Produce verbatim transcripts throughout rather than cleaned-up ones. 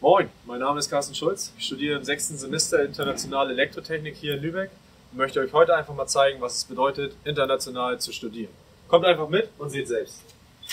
Moin, mein Name ist Carsten Schulz. Ich studiere im sechsten Semester Internationale Elektrotechnik hier in Lübeck und möchte euch heute einfach mal zeigen, was es bedeutet, international zu studieren. Kommt einfach mit und seht selbst.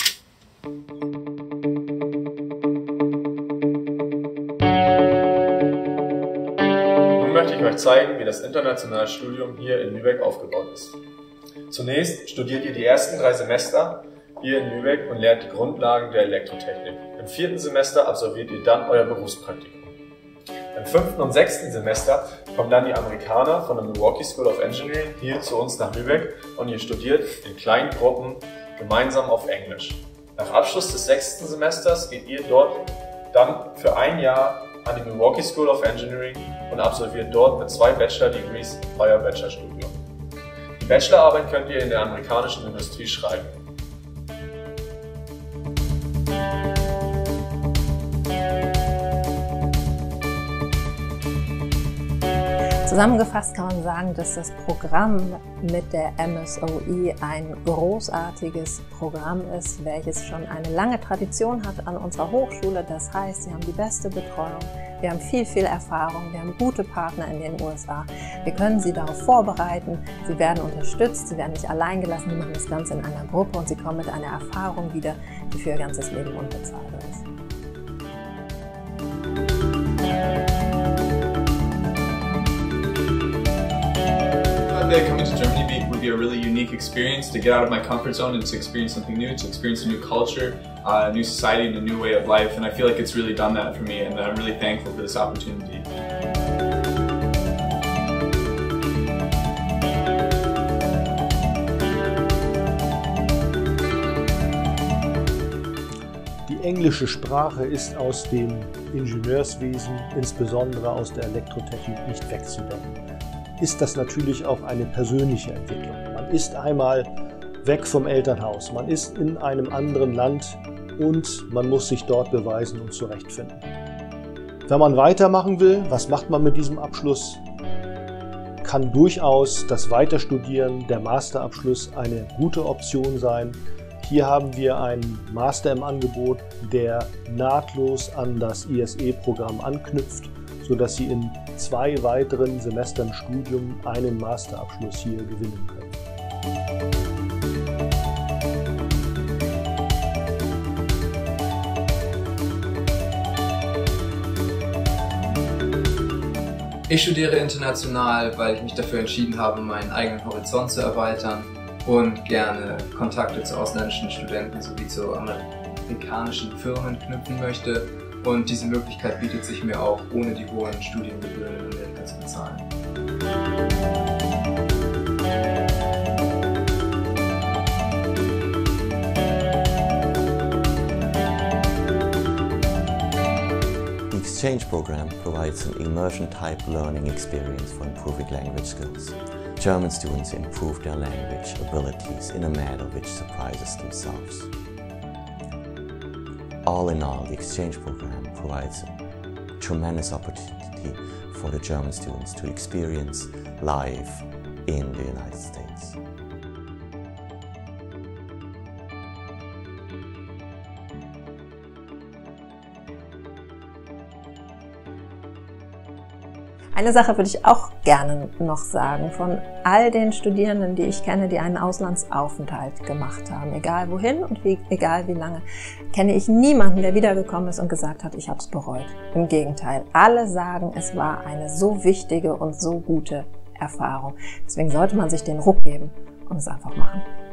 Nun möchte ich euch zeigen, wie das internationale Studium hier in Lübeck aufgebaut ist. Zunächst studiert ihr die ersten drei Semester hier in Lübeck und lernt die Grundlagen der Elektrotechnik. Im vierten Semester absolviert ihr dann euer Berufspraktikum. Im fünften und sechsten Semester kommen dann die Amerikaner von der Milwaukee School of Engineering hier zu uns nach Lübeck und ihr studiert in kleinen Gruppen gemeinsam auf Englisch. Nach Abschluss des sechsten Semesters geht ihr dort dann für ein Jahr an die Milwaukee School of Engineering und absolviert dort mit zwei Bachelor-Degrees euer Bachelorstudium. Die Bachelorarbeit könnt ihr in der amerikanischen Industrie schreiben. Zusammengefasst kann man sagen, dass das Programm mit der M S O E ein großartiges Programm ist, welches schon eine lange Tradition hat an unserer Hochschule. Das heißt, sie haben die beste Betreuung, wir haben viel, viel Erfahrung, wir haben gute Partner in den U S A. Wir können sie darauf vorbereiten, sie werden unterstützt, sie werden nicht allein gelassen, wir machen das Ganze in einer Gruppe und sie kommen mit einer Erfahrung wieder, die für ihr ganzes Leben unbezahlbar ist. Coming to Germany would be a really unique experience to get out of my comfort zone and to experience something new, to experience a new culture, uh, a new society and a new way of life, and I feel like it's really done that for me and I'm really thankful for this opportunity. Die englische Sprache ist aus dem Ingenieurswesen, insbesondere aus der Elektrotechnik, nicht wegzudenken. Ist das natürlich auch eine persönliche Entwicklung. Man ist einmal weg vom Elternhaus, man ist in einem anderen Land und man muss sich dort beweisen und zurechtfinden. Wenn man weitermachen will, was macht man mit diesem Abschluss? Kann durchaus das Weiterstudieren, der Masterabschluss eine gute Option sein. Hier haben wir einen Master im Angebot, der nahtlos an das I S E-Programm anknüpft, sodass Sie in zwei weiteren Semestern Studium einen Masterabschluss hier gewinnen können. Ich studiere international, weil ich mich dafür entschieden habe, meinen eigenen Horizont zu erweitern und gerne Kontakte zu ausländischen Studenten sowie zu amerikanischen Firmen knüpfen möchte. Und diese Möglichkeit bietet sich mir auch, ohne die hohen Studiengebühren in Amerika zu bezahlen. The exchange program provides an immersion-type learning experience for improving language skills. German students improve their language abilities in a manner which surprises themselves. All in all, the exchange program provides a tremendous opportunity for the German students to experience life in the United States. Eine Sache würde ich auch gerne noch sagen, von all den Studierenden, die ich kenne, die einen Auslandsaufenthalt gemacht haben, egal wohin und wie, egal wie lange, kenne ich niemanden, der wiedergekommen ist und gesagt hat, ich habe es bereut. Im Gegenteil, alle sagen, es war eine so wichtige und so gute Erfahrung. Deswegen sollte man sich den Ruck geben und es einfach machen.